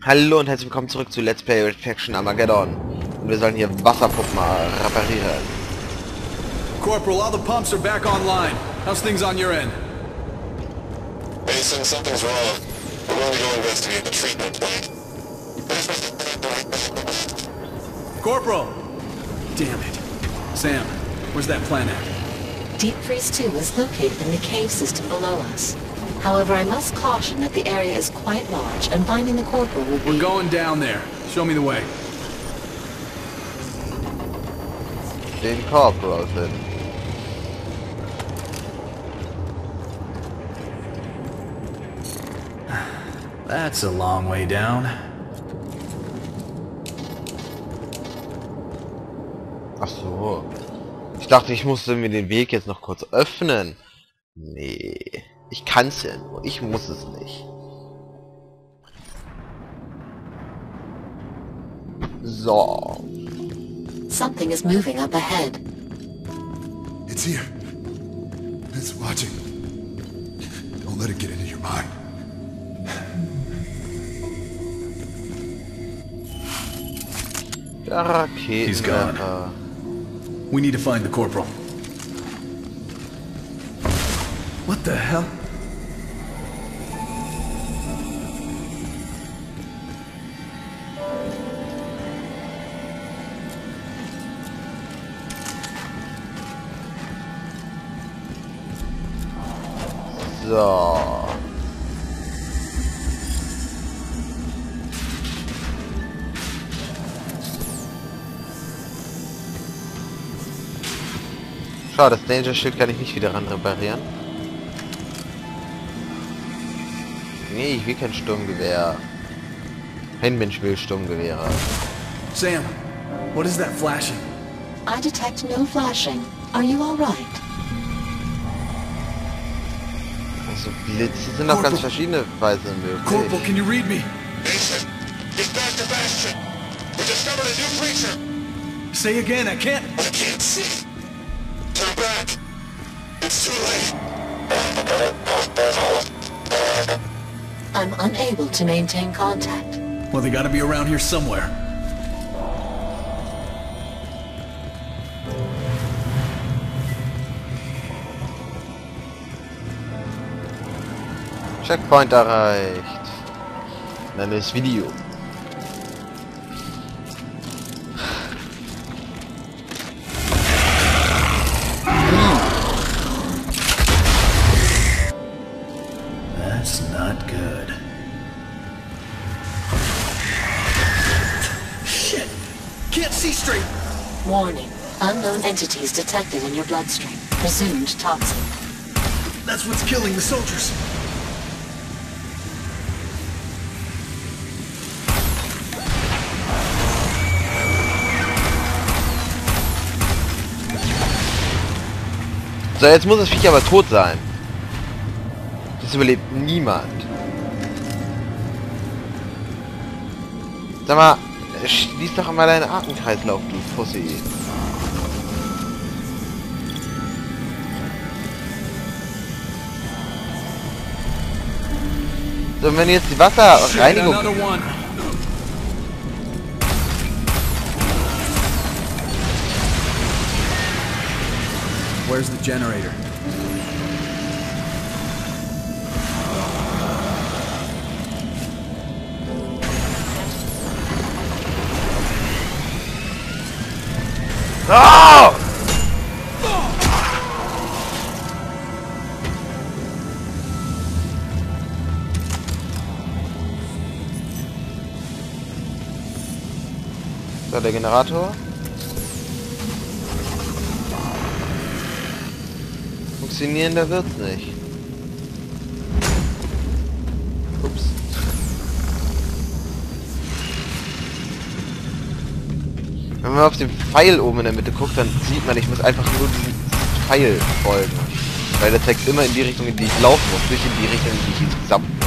Hallo und herzlich willkommen zurück zu Let's Play Red Faction Armageddon. Und wir sollen hier Wasserpuppen reparieren. Corporal, all the pumps are back online. How's things on your end? Mason, something's wrong. We're going to go investigate the treatment plant. Corporal! Damn it. Sam, where's that plant at? Deep Freeze 2 is located in the cave system below us. However, I must caution that the area is quite large, and finding the Corporal will be... We're going down there. Show me the way. Den Corporal finden. That's a long way down. Ach so. Ich dachte, ich musste mir den Weg jetzt noch kurz öffnen. Nee. Ich kann's ja nur. Ich muss es nicht. So. Something is moving up ahead. It's here. It's watching. Don't let it get into your mind. Der Raketen. He's gone. We need to find the Corporal. What the hell? So. Schau, das Danger-Schild kann ich nicht wieder ran reparieren. Nee, ich will kein Sturmgewehr. Kein Mensch will Sturmgewehre. Sam, what is that flashing? I detect no flashing. Are you all right? Also Blitze sind auf ganz verschiedene Weisen Corporal, möglich. can you read me? Mason, get back to Bastion. We discovered a new creature. Say again, I can't... I can't see. Turn back. It's too late. I'm unable to maintain contact. Well, they gotta be around here somewhere. Checkpoint erreicht. Neues Video. That's not good. Shit! Can't see straight! Warning. Unknown entities detected in your bloodstream. Presumed toxin. That's what's killing the soldiers. So, jetzt muss das Viech aber tot sein. Das überlebt niemand. Sag mal, schließ doch einmal deinen Atemkreislauf, du Pussy. So, und wenn jetzt die Wasserreinigung... Another one. Where's the generator? Oh! So, der Generator. Funktionierender wird's nicht. Ups. Wenn man auf den Pfeil oben in der Mitte guckt, dann sieht man, ich muss einfach nur diesen Pfeil folgen. Weil der zeigt immer in die Richtung, in die ich laufen muss, nicht in die Richtung, in die ich insgesamt muss.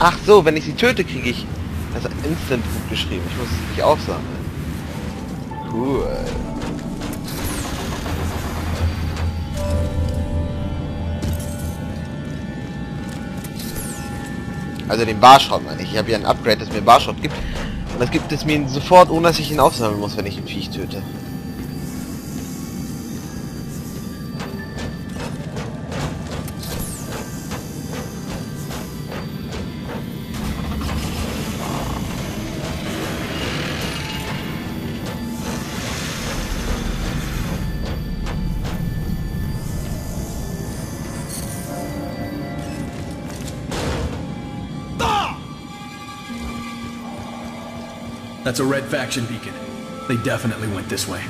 Ach so, wenn ich sie töte, kriege ich das instant gut geschrieben. Ich muss es nicht aufsammeln. Cool. Also den Barschrott meine ich. Ich habe hier ein Upgrade, das mir Barschrott gibt. Und das gibt es mir sofort, ohne dass ich ihn aufsammeln muss, wenn ich ein Viech töte. That's a red faction beacon. They definitely went this way.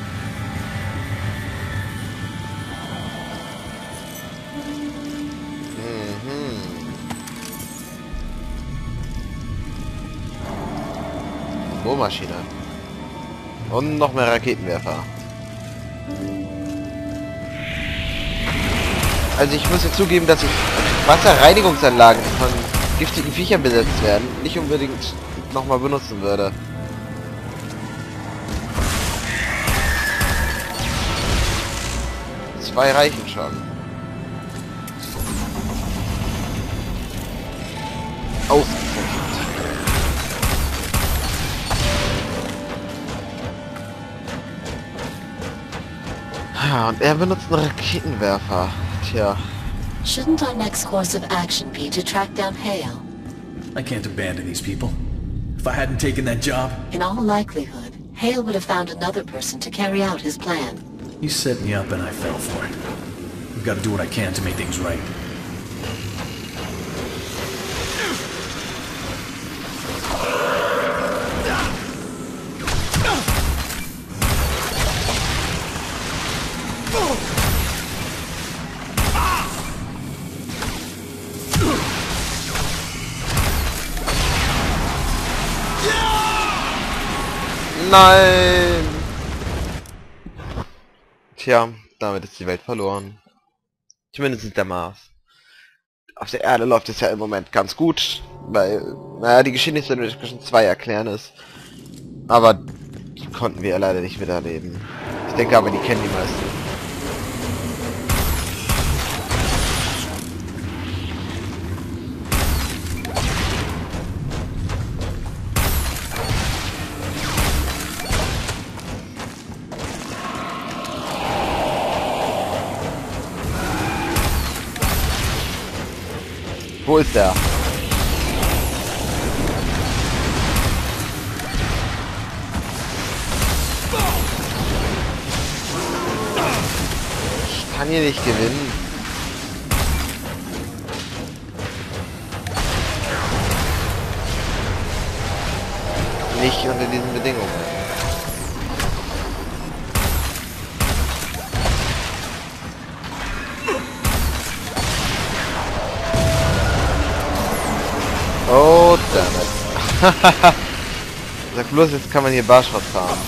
Bohrmaschine. Und noch mehr Raketenwerfer. Also ich muss ja zugeben, dass ich Wasserreinigungsanlagen von giftigen Viechern besetzt werden, nicht unbedingt nochmal benutzen würde. Zwei reichen schon. Ausgezeichnet. Ja, und er benutzt einen Raketenwerfer. Tja. Shouldn't our next course of action be to track down Hale? I can't abandon these people. If I hadn't taken that job, In all likelihood, Hale would have found another person to carry out his plan. you set me up and I fell for it. I've got to do what I can to make things right. Nein! Tja, damit ist die Welt verloren. Zumindest der Mars. Auf der Erde läuft es ja im Moment ganz gut, weil, naja, die Geschehnisse in Mission 2 erklären es. Aber die konnten wir ja leider nicht miterleben. Ich denke aber, die kennen die meisten. Wo ist der? Ich kann hier nicht gewinnen. Nicht unter diesen Bedingungen. Oh, dammit. Sag bloß, jetzt kann man hier Barschrott fahren.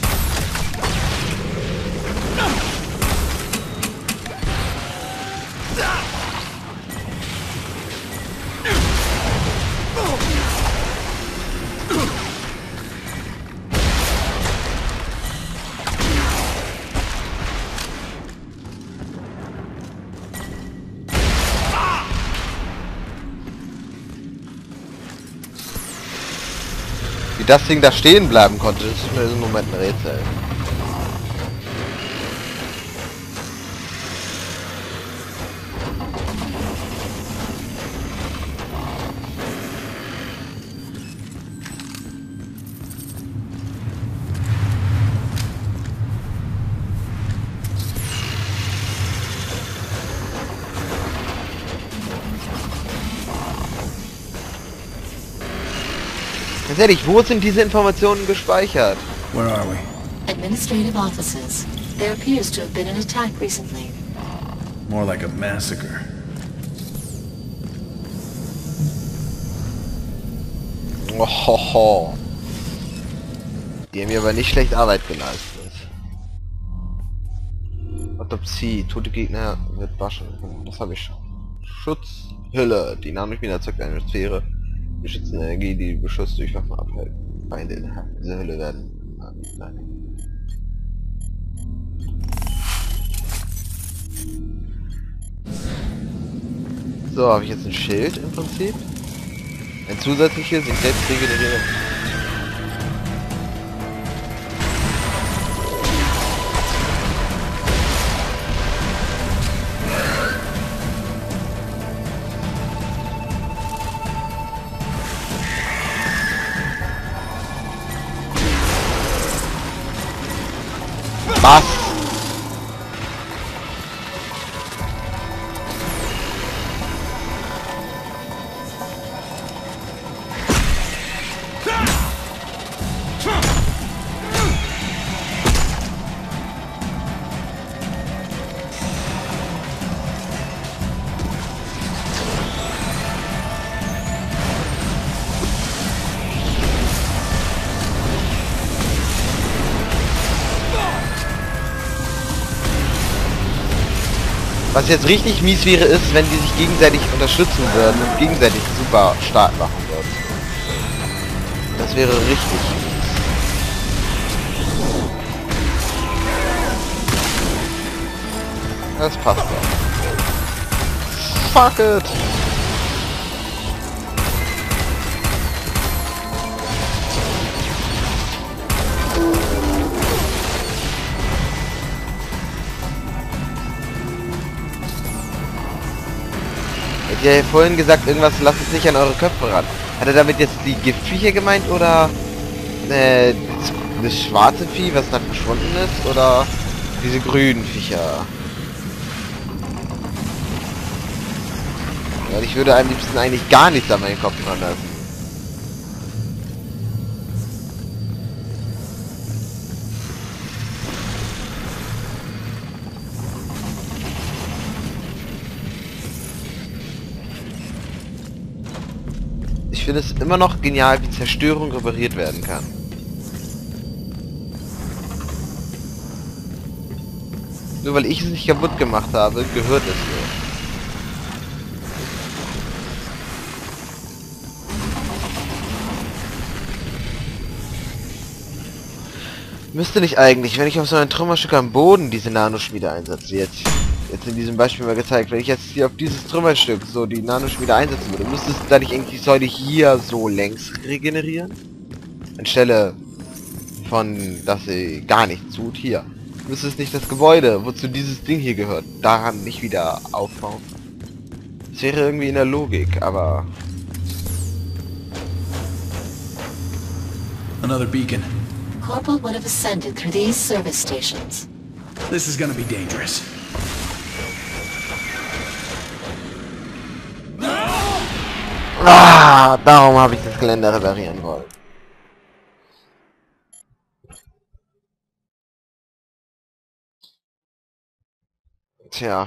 Wie das Ding da stehen bleiben konnte, das ist mir im Moment ein Rätsel. Ganz ehrlich, wo sind diese Informationen gespeichert? Where are we? Administrative offices. There appears to have been an attack recently. More like a massacre. Ohoho. Die haben mir aber nicht schlecht Arbeit geleistet. Autopsie, tote Gegner wird waschen. Das habe ich schon. Schutzhülle. Die Nanoschmiede erzeugt eine Sphäre. Beschützende Energie, die Beschuss durch Waffen abhält. Feinde innerhalb dieser Hülle werden... Nein. So, habe ich jetzt ein Schild im Prinzip. Ein zusätzliches, sich selbst regenerieren. Was? Was jetzt richtig mies wäre, ist, wenn die sich gegenseitig unterstützen würden und gegenseitig super stark machen würden. Das wäre richtig mies. Das passt doch. Fuck it! Ja, vorhin gesagt, irgendwas, lasst es nicht an eure Köpfe ran. Hat er damit jetzt die Giftviecher gemeint oder das schwarze Vieh, was dann verschwunden ist, oder diese grünen Viecher? Weil ich würde am liebsten eigentlich gar nichts an meinen Kopf dran lassen. Ich finde es immer noch genial, wie Zerstörung repariert werden kann. Nur weil ich es nicht kaputt gemacht habe, gehört es mir. Müsste nicht eigentlich, wenn ich auf so ein Trümmerstück am Boden diese Nanoschmiede einsetze, jetzt in diesem Beispiel mal gezeigt, wenn ich jetzt hier auf dieses Trümmerstück so die Nanoschmiede einsetzen würde, müsste es dann nicht eigentlich die Säule hier so längs regenerieren? Anstelle von, dass sie gar nichts tut, hier. Müsste es nicht das Gebäude, wozu dieses Ding hier gehört, daran nicht wieder aufbauen? Das wäre irgendwie in der Logik, aber... Another beacon. Corporal would have ascended through these service stations. This is gonna be dangerous. Ah, darum habe ich das Gelände reparieren wollen. Tja.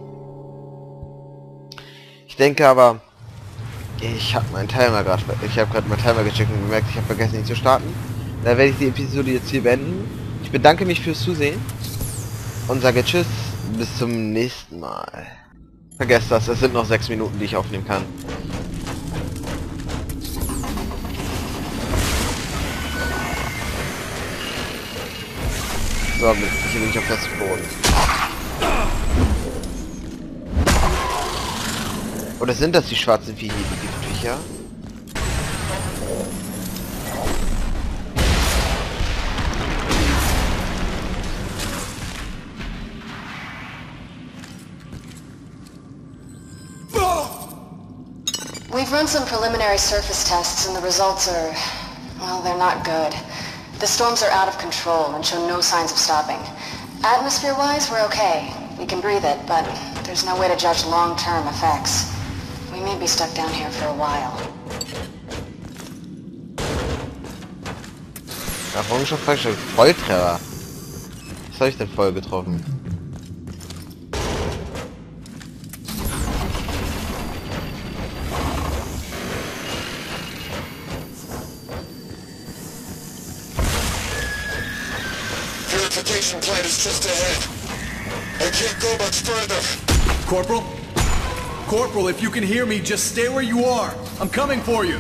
Ich denke aber, ich habe meinen Timer gerade, meinen Timer gecheckt und gemerkt, ich habe vergessen, ihn zu starten. Da werde ich die Episode jetzt hier beenden. Ich bedanke mich fürs Zusehen und sage Tschüss, bis zum nächsten Mal. Vergesst das, es sind noch 6 Minuten, die ich aufnehmen kann. So, hier bin ich auf festem Boden. Oder sind das die schwarzen Viecher, die Giftviecher? We've run some preliminary surface tests and the results are, well, they're not good. The storms are out of control and show no signs of stopping. Atmosphere-wise, we're okay. We can breathe it, but there's no way to judge long-term effects. We may be stuck down here for a while. Errungenschaft freigestellt. Volltreffer. Was habe ich denn voll getroffen? Purification plant is just ahead. I can't go much further. Corporal? Corporal, if you can hear me, just stay where you are. I'm coming for you.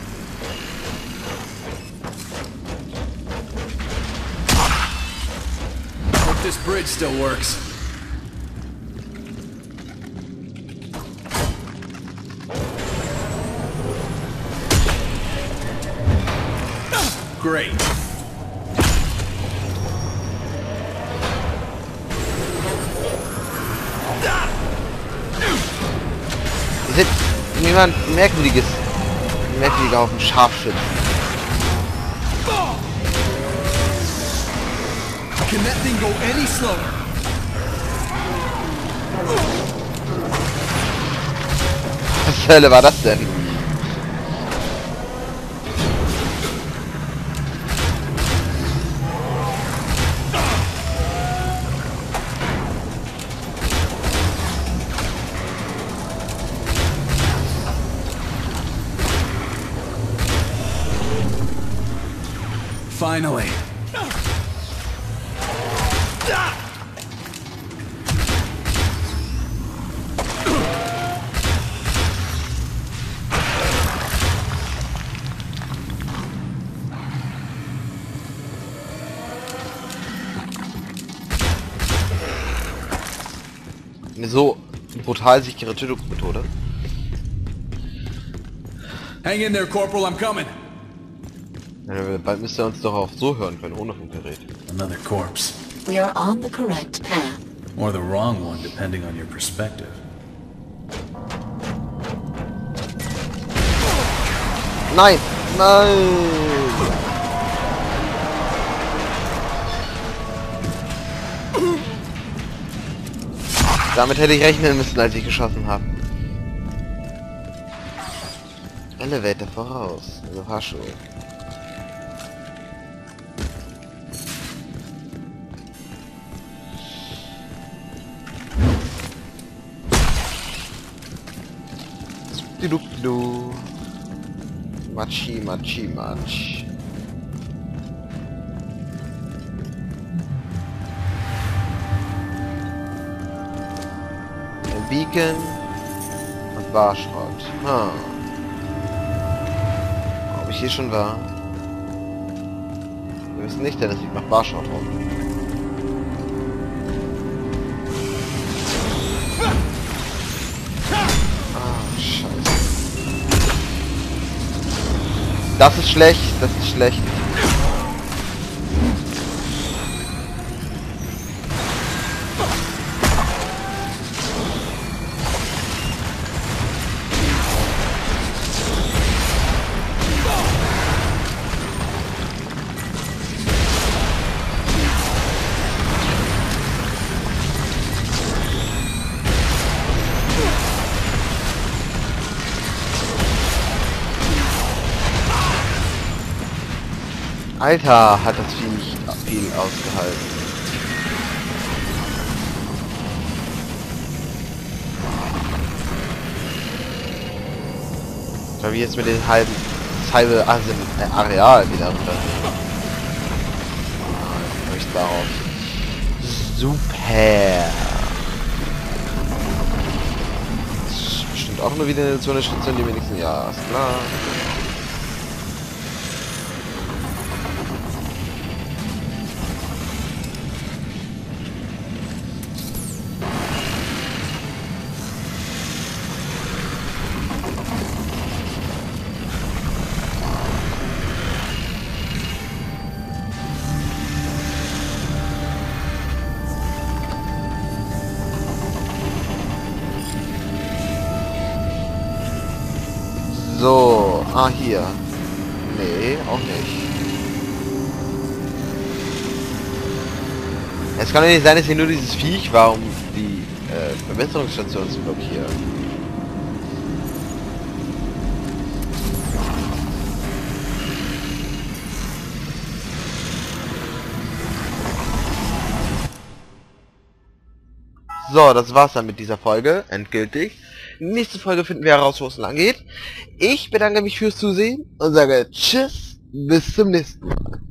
Hope this bridge still works. Great. Ihr seht jemand merkwürdiger Haufen Scharfschützen. Can that thing go any slower? Was zur Hölle war das denn? Finally. Eine so brutal sichere Tötungsmethode. Hang in there, Corporal, I'm coming. Ja, bald müsst ihr uns doch auch so hören können, ohne Funkgerät. Another corpse. We are on the correct path. Or the wrong one, depending on your perspective. Nein! Nein! Damit hätte ich rechnen müssen, als ich geschossen habe. Elevator voraus. Überraschung. Du. Matschi, Matschi, Matsch. Ein Beacon und Barschrott. Ob ich hier schon war? Wir wissen nicht, denn es liegt nach Barschrott rum. Das ist schlecht, das ist schlecht. Alter, hat das Viech viel ausgehalten. Ich habe jetzt mit den das halbe Areal wieder runter. Ah, ich darauf. Super. Das ist bestimmt auch nur wieder so eine Station, die wenigstens, ja, ist klar. So, hier. Nee, auch nicht. Es kann ja nicht sein, dass hier nur dieses Viech war, um die Verbesserungsstation zu blockieren. So, das war's dann mit dieser Folge, endgültig. Nächste Folge finden wir heraus, wo es lang geht. Ich bedanke mich fürs Zusehen und sage Tschüss, bis zum nächsten Mal.